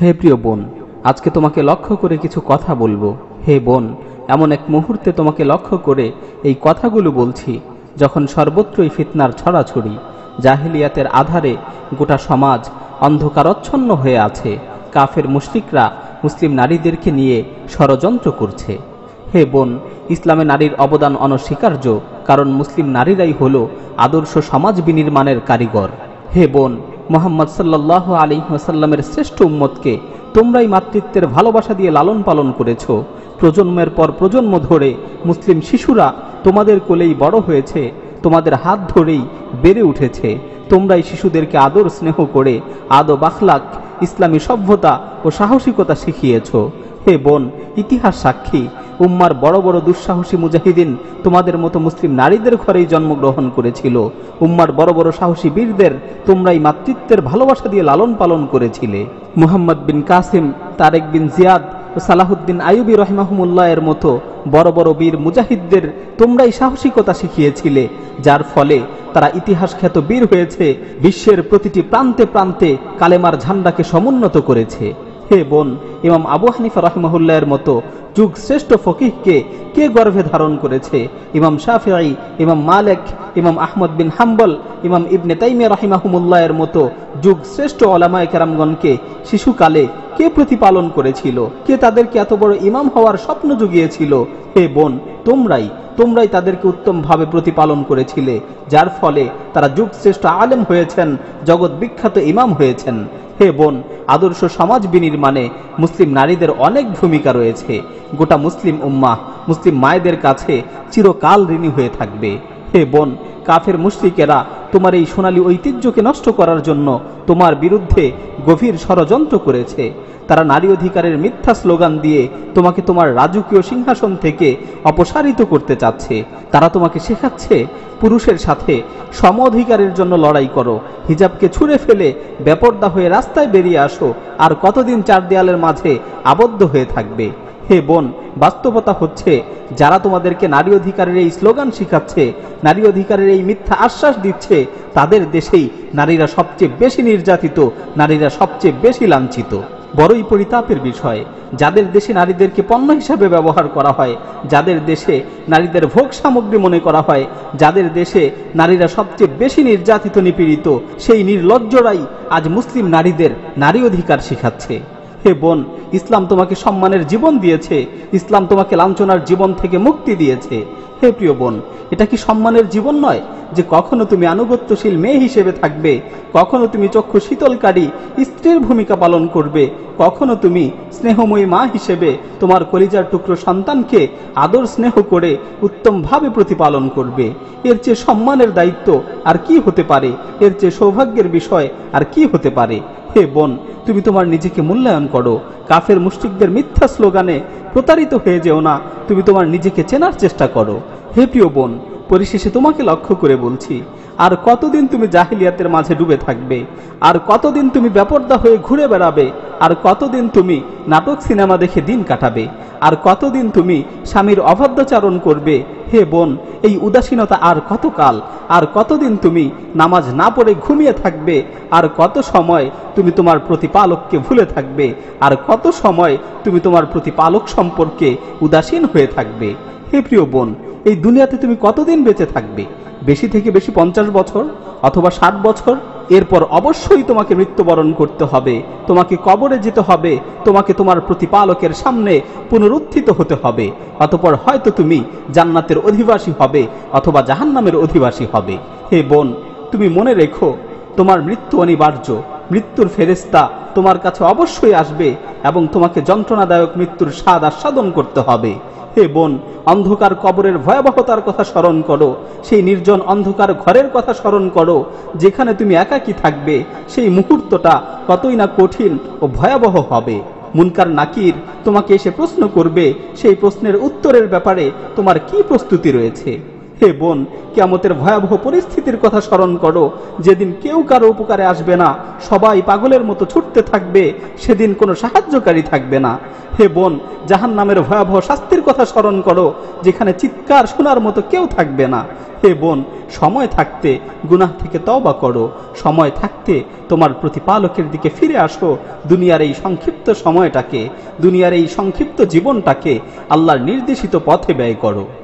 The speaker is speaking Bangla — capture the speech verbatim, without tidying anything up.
হে প্রিয় বোন, আজকে তোমাকে লক্ষ্য করে কিছু কথা বলবো। হে বোন, এমন এক মুহূর্তে তোমাকে লক্ষ্য করে এই কথাগুলো বলছি যখন সর্বত্রই ফিতনার ছড়াছড়ি, জাহিলিয়াতের আধারে গোটা সমাজ অন্ধকারচ্ছন্ন হয়ে আছে। কাফের মুশরিকরা মুসলিম নারীদেরকে নিয়ে ষড়যন্ত্র করছে। হে বোন, ইসলামে নারীর অবদান অনস্বীকার্য, কারণ মুসলিম নারীরাই হলো আদর্শ সমাজ বিনির্মাণের কারিগর। হে বোন, মুহাম্মদ সাল্লাল্লাহু আলাইহি ওয়াসাল্লামের শ্রেষ্ঠ উম্মতকে তোমরাই মাতৃত্বের ভালোবাসা দিয়ে লালন পালন করেছ। প্রজন্মের পর প্রজন্ম ধরে মুসলিম শিশুরা তোমাদের কোলেই বড় হয়েছে, তোমাদের হাত ধরেই বেড়ে উঠেছে। তোমরাই শিশুদেরকে আদর স্নেহ করে আদব আখলাক, ইসলামী সভ্যতা ও সাহসিকতা শিখিয়েছ। হে বোন, ইতিহাস সাক্ষী, উম্মার বড় বড় দুঃসাহসী মুজাহিদিন তোমাদের মতো মুসলিম নারীদের ঘরেই জন্মগ্রহণ করেছিল। উম্মার বড় বড় সাহসী বীরদের তোমরাই মাতৃত্বের ভালোবাসা দিয়ে লালন পালন করেছিলে। মুহাম্মদ বিন কাসিম, তারেক বিন জিয়াদ ও সালাহুদ্দিন আইয়ুবী রহিমাহুমুল্লাহ এর মতো বড় বড় বীর মুজাহিদদের তোমরাই সাহসিকতা শিখিয়েছিলে, যার ফলে তারা ইতিহাস খ্যাত বীর হয়েছে, বিশ্বের প্রতিটি প্রান্তে প্রান্তে কালেমার ঝান্ডাকে সমুন্নত করেছে। হে বোন, ইমাম আবু হানিফা রাহিমাহুল্লাহ এর মতো যুগ শ্রেষ্ঠ ফকিহকে কে গর্ভে ধারণ করেছে? ইমাম শাফিঈ, ইমাম মালিক, ইমাম আহমদ বিন হাম্বল, ইমাম ইবনে তাইমিয়া রাহিমাহুমুল্লাহ এর মতো যুগ শ্রেষ্ঠ ওলামায়ে কেরামগণকে শিশুকালে কে প্রতিপালন করেছিল? কে তাদেরকে এত বড় ইমাম হওয়ার স্বপ্ন জুগিয়েছিল? হে বোন, তোমরাই তোমরাই তাদেরকে উত্তমভাবে প্রতিপালন করেছিলে, যার ফলে তারা যুগ শ্রেষ্ঠ আলেম হয়েছেন, জগৎ বিখ্যাত ইমাম হয়েছেন। হে বোন, আদর্শ সমাজ বিনির্মাণে মুসলিম নারীদের অনেক ভূমিকা রয়েছে। গোটা মুসলিম উম্মাহ মুসলিম মায়েদের কাছে চিরকাল ঋণী হয়ে থাকবে। হে বোন, কাফের মুশরিকেরা তোমার এই সোনালী ঐতিহ্যকে নষ্ট করার জন্য তোমার বিরুদ্ধে গভীর ষড়যন্ত্র করেছে। তারা নারী অধিকারের মিথ্যা স্লোগান দিয়ে তোমাকে তোমার রাজকীয় সিংহাসন থেকে অপসারিত করতে চাচ্ছে। তারা তোমাকে শেখাচ্ছে পুরুষের সাথে সম অধিকারের জন্য লড়াই করো, হিজাবকে ছুঁড়ে ফেলে বেপর্দা হয়ে রাস্তায় বেরিয়ে আসো, আর কতদিন চার দেয়ালের মাঝে আবদ্ধ হয়ে থাকবে? হে বোন, বাস্তবতা হচ্ছে যারা তোমাদেরকে নারী অধিকারের এই স্লোগান শিখাচ্ছে, নারী অধিকারের এই মিথ্যা আশ্বাস দিচ্ছে, তাদের দেশেই নারীরা সবচেয়ে বেশি নির্যাতিত, নারীরা সবচেয়ে বেশি লাঞ্ছিত। বড়ই পরিতাপের বিষয়, যাদের দেশে নারীদেরকে পণ্য হিসাবে ব্যবহার করা হয়, যাদের দেশে নারীদের ভোগ সামগ্রী মনে করা হয়, যাদের দেশে নারীরা সবচেয়ে বেশি নির্যাতিত নিপীড়িত, সেই নির্লজ্জরাই আজ মুসলিম নারীদের নারী অধিকার শিখাচ্ছে। হে বোন, ইসলাম তোমাকে সম্মানের জীবন দিয়েছে, ইসলাম তোমাকে লাঞ্ছনার জীবন থেকে মুক্তি দিয়েছে। হে প্রিয় বোন, এটা কি সম্মানের জীবন নয় যে কখনো তুমি আনুগত্যশীল মেয়ে হিসেবে থাকবে, কখনো তুমি চক্ষু শীতলকারী স্ত্রীর ভূমিকা পালন করবে, কখনো তুমি স্নেহময়ী মা হিসেবে তোমার কলিজার টুকরো সন্তানকে আদর স্নেহ করে উত্তমভাবে প্রতিপালন করবে? এর চেয়ে সম্মানের দায়িত্ব আর কি হতে পারে? এর চেয়ে সৌভাগ্যের বিষয় আর কি হতে পারে? হে বোন, তুমি তোমার নিজেকে মূল্যায়ন করো, কাফের মুশরিকদের মিথ্যা স্লোগানে প্রতারিত হয়ে যেও না, তুমি তোমার নিজেকে চেনার চেষ্টা করো। হে প্রিয় বোন, পরিশেষে তোমাকে লক্ষ্য করে বলছি, আর কতদিন তুমি জাহিলিয়াতের মাঝে ডুবে থাকবে? আর কতদিন তুমি বেপর্দা হয়ে ঘুরে বেড়াবে? আর কতদিন তুমি নাটক সিনেমা দেখে দিন কাটাবে? আর কতদিন তুমি স্বামীর অবাধ্যচারণ করবে? হে বোন, এই উদাসীনতা আর কতকাল? আর কতদিন তুমি নামাজ না পড়ে ঘুমিয়ে থাকবে? আর কত সময় তুমি তোমার প্রতিপালককে ভুলে থাকবে? আর কত সময় তুমি তোমার প্রতিপালক সম্পর্কে উদাসীন হয়ে থাকবে? হে প্রিয় বোন, এই দুনিয়াতে তুমি কতদিন বেঁচে থাকবে? বেশি থেকে বেশি পঞ্চাশ বছর অথবা ষাট বছর। এরপর অবশ্যই তোমাকে মৃত্যুবরণ করতে হবে, তোমাকে কবরে যেতে হবে, তোমাকে তোমার প্রতিপালকের সামনে পুনরুত্থিত হতে হবে। অতঃপর হয়তো তুমি জান্নাতের অধিবাসী হবে অথবা জাহান্নামের অধিবাসী হবে। হে বোন, তুমি মনে রেখো, তোমার মৃত্যু অনিবার্য। মৃত্যুর ফেরেশতা তোমার কাছে অবশ্যই আসবে এবং তোমাকে যন্ত্রণাদায়ক মৃত্যুর স্বাদ আস্বাদন করতে হবে। হে বোন, অন্ধকার কবরের ভয়াবহতার কথা স্মরণ করো, সেই নির্জন অন্ধকার ঘরের কথা স্মরণ করো যেখানে তুমি একাকী থাকবে। সেই মুহূর্তটা কতই না কঠিন ও ভয়াবহ হবে। মুনকার নাকির তোমাকে এসে প্রশ্ন করবে, সেই প্রশ্নের উত্তরের ব্যাপারে তোমার কি প্রস্তুতি রয়েছে? হে বোন, কিয়ামতের ভয়াবহ পরিস্থিতির কথা স্মরণ করো, যেদিন কেউ কারো উপকারে আসবে না, সবাই পাগলের মতো ছুটতে থাকবে, সেদিন কোনো সাহায্যকারী থাকবে না। হে বোন, জাহান্নামের ভয়াবহ শাস্তির কথা স্মরণ করো, যেখানে চিৎকার শোনার মতো কেউ থাকবে না। হে বোন, সময় থাকতে গুনাহ থেকে তওবা করো, সময় থাকতে তোমার প্রতিপালকের দিকে ফিরে আসো। দুনিয়ার এই সংক্ষিপ্ত সময়টাকে, দুনিয়ার এই সংক্ষিপ্ত জীবনটাকে আল্লাহর নির্দেশিত পথে ব্যয় করো।